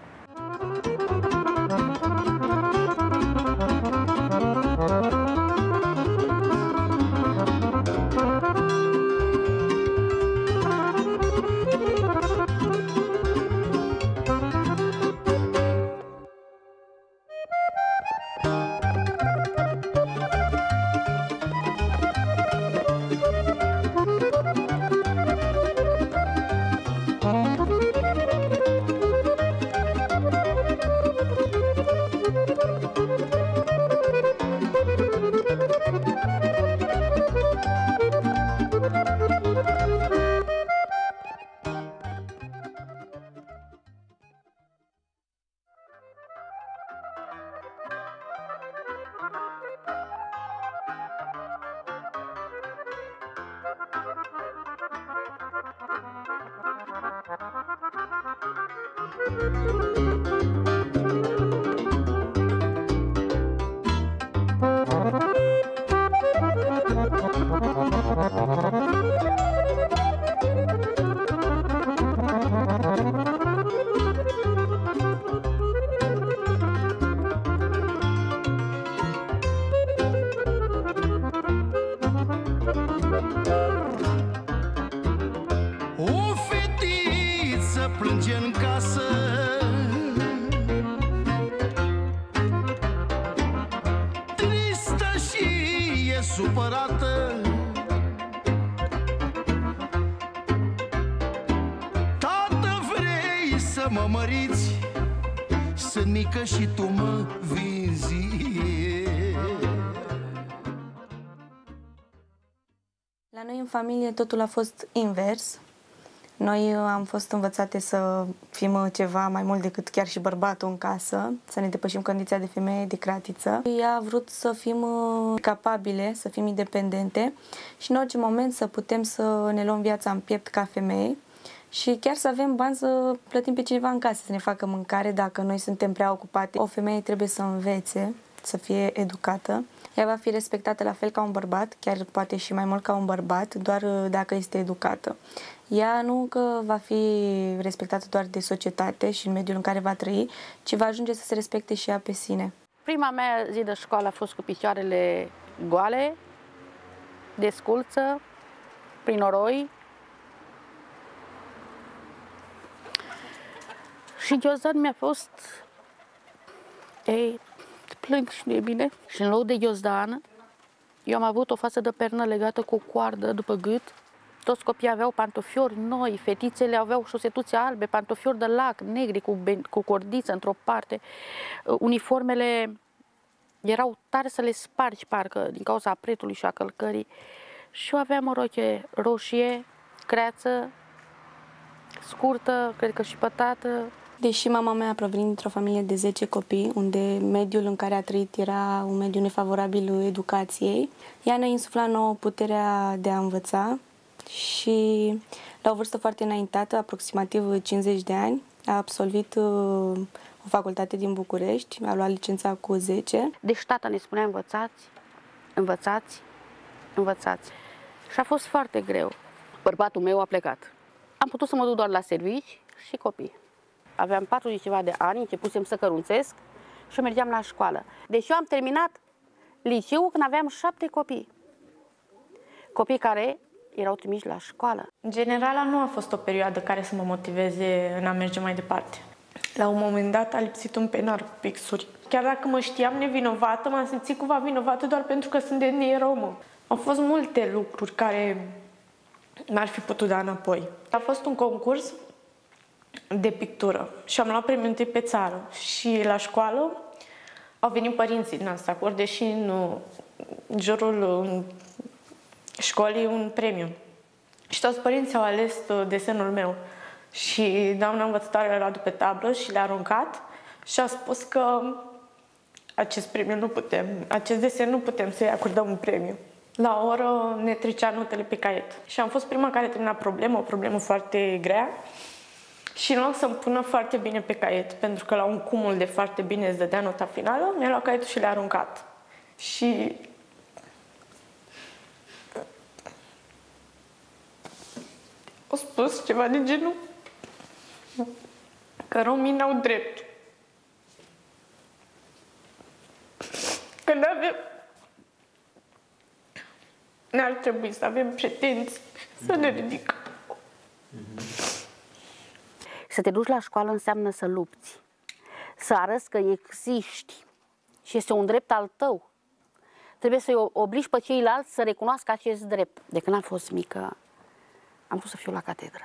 Speaker 9: O fetiță plânge în casă, tristă și e supărată. Tată, vrei să mă măriți? Sunt mică și tu mă vinzi.
Speaker 15: La noi în familie totul a fost invers. Noi am fost învățate să fim ceva mai mult decât chiar și bărbatul în casă, să ne depășim condiția de femeie, de cratiță. Ea a vrut să fim capabile, să fim independente și în orice moment să putem să ne luăm viața în piept ca femei și chiar să avem bani să plătim pe cineva în casă, să ne facă mâncare dacă noi suntem prea ocupate. O femeie trebuie să învețe, să fie educată. Ea va fi respectată la fel ca un bărbat, chiar poate și mai mult ca un bărbat, doar dacă este educată. Ea nu că va fi respectată doar de societate și în mediul în care va trăi, ci va ajunge să se respecte și ea pe sine.
Speaker 16: Prima mea zi de școală a fost cu picioarele goale, desculță, prin noroi. Și ghiozdan mi-a fost... Ei, plâng și nu e bine. Și în loc de ghiozdan, eu am avut o față de pernă legată cu o coardă după gât. Toți copiii aveau pantofiori noi, fetițele aveau șosetuțe albe, pantofiori de lac, negri, cu cordiță într-o parte. Uniformele erau tare să le spargi, parcă, din cauza apretului și a călcării. Și eu aveam o roche roșie, creață, scurtă, cred că și pătată.
Speaker 15: Deși mama mea provine dintr-o familie de 10 copii, unde mediul în care a trăit era un mediu nefavorabil educației, ea ne insufla nouă puterea de a învăța și la o vârstă foarte înaintată, aproximativ 50 de ani, a absolvit o facultate din București, a luat licența cu 10.
Speaker 16: Deci tata ne spunea învățați, învățați, învățați. Și a fost foarte greu. Bărbatul meu a plecat. Am putut să mă duc doar la servici și copii. Aveam 40 ceva de ani, începusem să cărunțesc și mergeam la școală. Deci eu am terminat liceul când aveam 7 copii. Copii care erau trimiși la școală.
Speaker 17: Generala nu a fost o perioadă care să mă motiveze în a merge mai departe. La un moment dat a lipsit un penar cu pixuri. Chiar dacă mă știam nevinovată, m-am simțit cumva vinovată doar pentru că sunt de etnie romă. Au fost multe lucruri care m-ar fi putut da înapoi. A fost un concurs de pictură și am luat premiul întâi pe țară. Și la școală au venit părinții din asta, deși în jurul școlii un premiu. Și toți părinții au ales desenul meu. Și doamna învățătoare l-a luat pe tablă și le-a aruncat și a spus că acest desen nu putem să-i acordăm un premiu. La o oră ne trecea notele pe caiet. Și am fost prima care termina o problemă foarte grea. Și în loc să-mi pună foarte bine pe caiet, pentru că la un cumul de foarte bine îți dădea nota finală, mi-a luat caietul și le-a aruncat. Și au spus ceva de genul că romii n-au drept. Că n-ar trebui să avem pretenții să ne ridicăm.
Speaker 16: Să te duci la școală înseamnă să lupți, să arăți că existi și este un drept al tău. Trebuie să-i obligi pe ceilalți să recunoască acest drept. De când am fost mică, am vrut să fiu la catedră.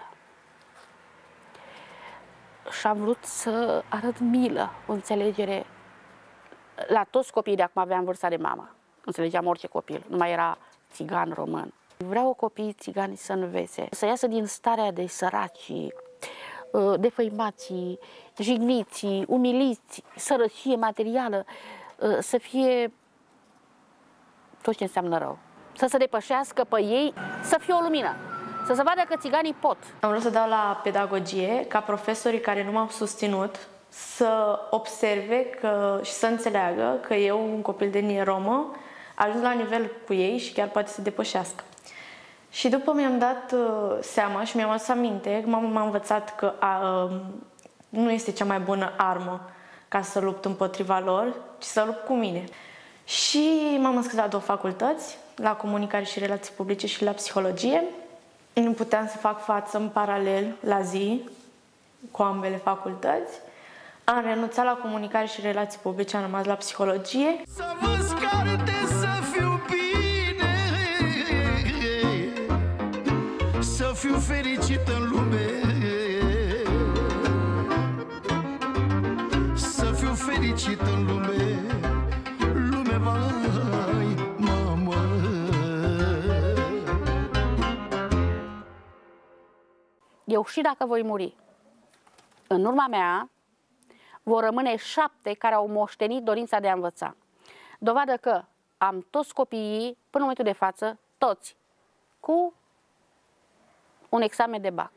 Speaker 16: Și am vrut să arăt milă, o înțelegere. La toți copiii de acum aveam vârsta de mamă. Înțelegeam orice copil, nu mai era țigan român. Vreau copiii țigani să învețe, să iasă din starea de săraci, defăimații, jigniții, umiliți, sărăcie materială, să fie tot ce înseamnă rău. Să se depășească pe ei, să fie o lumină. Să se vadă că țiganii pot.
Speaker 17: Am vrut să dau la pedagogie ca profesorii care nu m-au susținut să observe și să înțeleagă că eu, un copil de etnie romă, ajuns la nivel cu ei și chiar poate să depășească. Și după mi-am dat seama și mi-am adus aminte că mama m-a învățat că nu este cea mai bună armă ca să lupt împotriva lor, ci să lupt cu mine. Și m-am înscris la 2 facultăți, la comunicare și relații publice și la psihologie. Nu puteam să fac față în paralel la zi cu ambele facultăți. Am renunțat la comunicare și relații publice, am rămas la psihologie.
Speaker 9: Să mă scarte să fiu bine, să fiu fericit în lume, să fiu fericit în lume, lume, vai, mamă.
Speaker 16: Eu și dacă voi muri, în urma mea vor rămâne 7 care au moștenit dorința de a învăța. Dovadă că am toți copiii, până în momentul de față, toți, cu un examen de bac.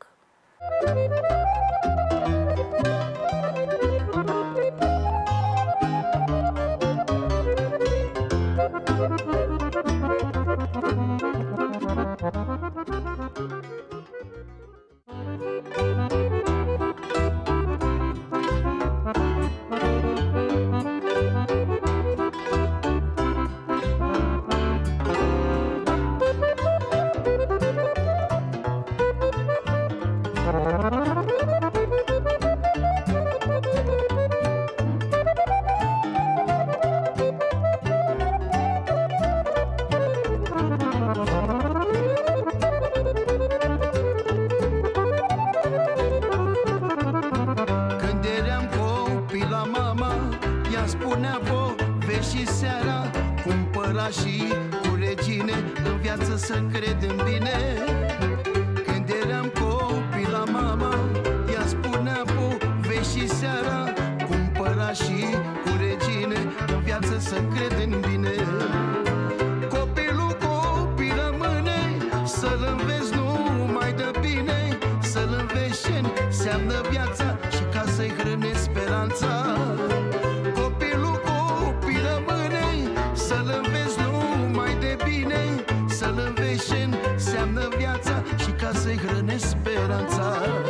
Speaker 9: Și cu regine în viață să credem bine. Când eram copil la mama, ea spunea povești și seara, cumpăra și cu regine în viață să credem bine. Copilul copil rămâne, să-l înveți numai de bine, să-l înveți ce înseamnă viața și ca să-i hrănești speranța. Copilul copil rămâne, să-l înveți numai de bine, să-l înveți ce înseamnă viața și ca să-i hrănești speranța.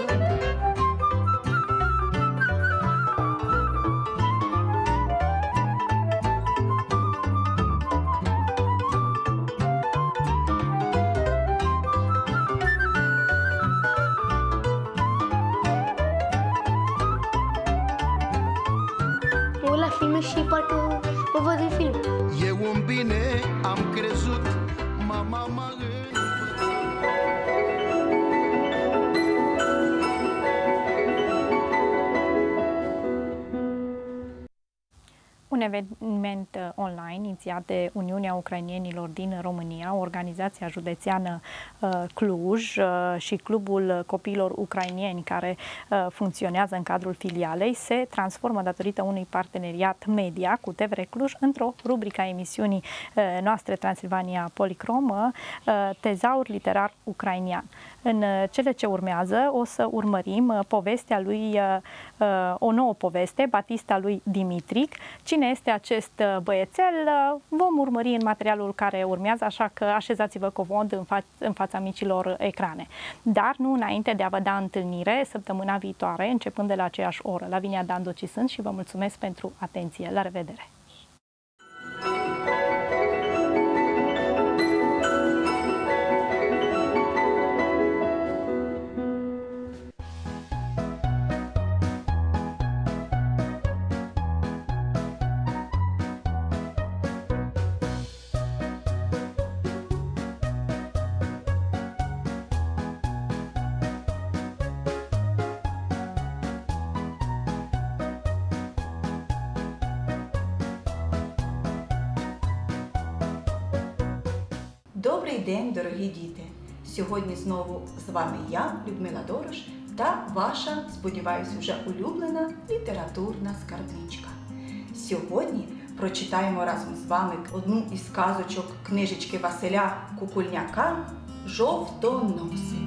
Speaker 8: Mă uit la filme și parcă mă văd în film.
Speaker 9: Eu în bine am crezut, mama m-a
Speaker 1: Un eveniment online inițiat de Uniunea Ucrainienilor din România, organizația județeană Cluj și Clubul Copiilor Ucrainieni care funcționează în cadrul filialei se transformă datorită unui parteneriat media cu TVR Cluj într-o rubrică a emisiunii noastre Transilvania Policromă, Tezaur literar ucrainian. În cele ce urmează o să urmărim povestea lui, o nouă poveste, Batista lui Dimitric. Cine este acest băiețel? Vom urmări în materialul care urmează, așa că așezați-vă comod în fața micilor ecrane. Dar nu înainte de a vă da întâlnire săptămâna viitoare, începând de la aceeași oră. Lavinia Dandoci sunt și vă mulțumesc pentru atenție. La revedere!
Speaker 18: Добрий день, дорогі діти! Сьогодні знову з вами я, Людмила Дорош, та ваша, сподіваюся, вже улюблена літературна скарбничка. Сьогодні прочитаємо разом з вами одну із казочок книжечки Василя Кукульняка жовтоносик.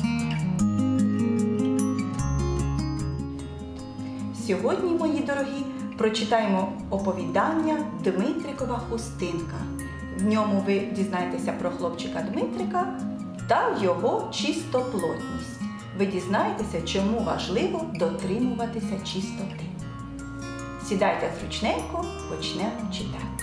Speaker 18: Сьогодні, мої дорогі, прочитаємо оповідання «Дмитрикова хустинка». В ньому ви дізнаєтеся про хлопчика Дмитрика та його чистоплотність. Ви дізнаєтеся, чому важливо дотримуватися чистоти. Сідайте зручненько, почнемо читати.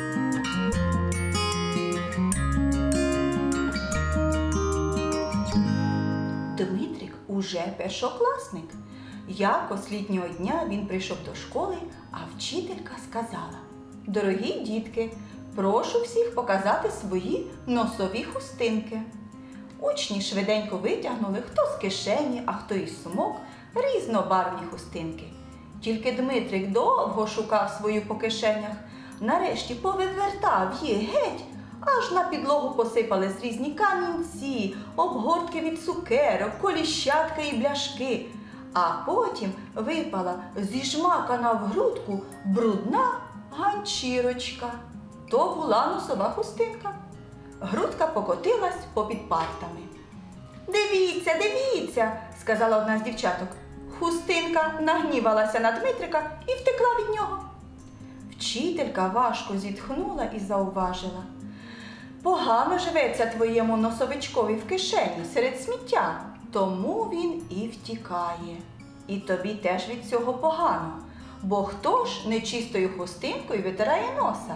Speaker 18: Дмитрик уже першокласник. Якось літнього дня він прийшов до школи, а вчителька сказала: «Дорогі дітки, прошу всіх показати свої носові хустинки». Учні швиденько витягнули хто з кишені, а хто із сумок різнобарвні хустинки. Тільки Дмитрик довго шукав свою по кишенях, нарешті повивертав їх геть, аж на підлогу посипались різні камінці, обгортки від цукерок, коліщатка і бляшки. А потім випала зіжмакана в грудку брудна ганчірочка. То була носова хустинка. Грудка покотилась попід партами. «Дивіться, дивіться!» – сказала одна з дівчаток. Хустинка нагнівалася на Дмитрика і втекла від нього. Вчителька важко зітхнула і зауважила: «Погано живеться твоєму носовичкові в кишені серед сміття, тому він і втікає. І тобі теж від цього погано, бо хто ж нечистою хустинкою витирає носа?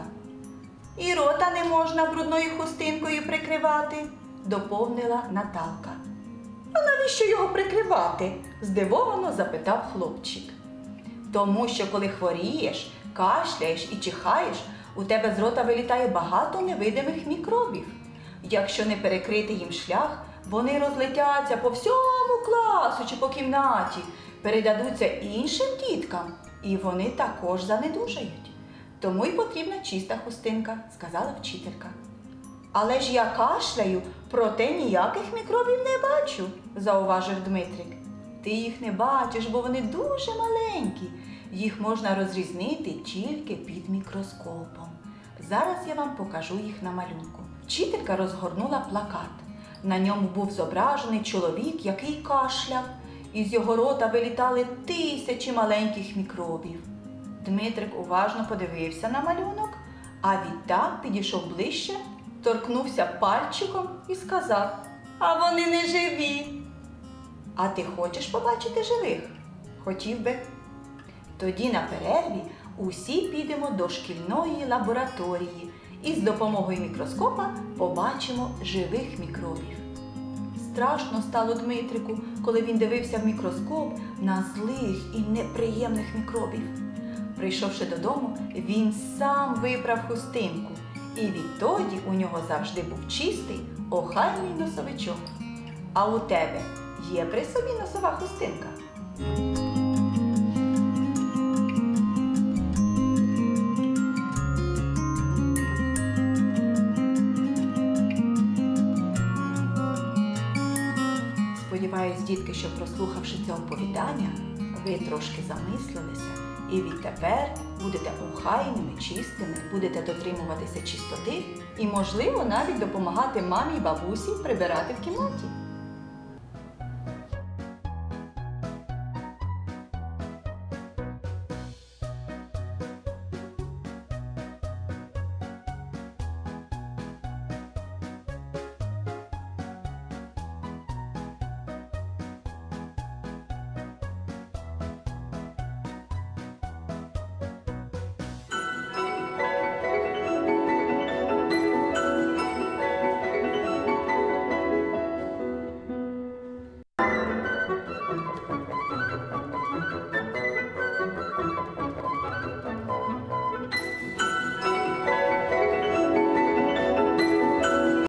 Speaker 18: І рота не можна брудною хустинкою прикривати», – доповнила Наталка. «А навіщо його прикривати?» – здивовано запитав хлопчик. «Тому що коли хворієш, кашляєш і чихаєш, у тебе з рота вилітає багато невидимих мікробів. Якщо не перекрити їм шлях, вони розлетяться по всьому класу чи по кімнаті, передадуться іншим діткам, і вони також занедужають. Тому й потрібна чиста хустинка», – сказала вчителька. «Але ж я кашляю, проте ніяких мікробів не бачу», – зауважив Дмитрик. «Ти їх не бачиш, бо вони дуже маленькі. Їх можна розрізнити тільки під мікроскопом. Зараз я вам покажу їх на малюнку». Вчителька розгорнула плакат. На ньому був зображений чоловік, який кашляв. Із його рота вилітали тисячі маленьких мікробів. Дмитрик уважно подивився на малюнок, а відтак підійшов ближче, торкнувся пальчиком і сказав: «А вони не живі». «А ти хочеш побачити живих?» «Хотів би». «Тоді на перерві усі підемо до шкільної лабораторії і з допомогою мікроскопа побачимо живих мікробів». Страшно стало Дмитрику, коли він дивився в мікроскоп на злих і неприємних мікробів. Прийшовши додому, він сам виправ хустинку, і відтоді у нього завжди був чистий, охайний носовичок. А у тебе є при собі носова хустинка? Сподіваюсь, дітки, що прослухавши це оповідання, ви трошки замислилися і відтепер будете охайними, чистими, будете дотримуватися чистоти і, можливо, навіть допомагати мамі і бабусі прибирати в кімнаті.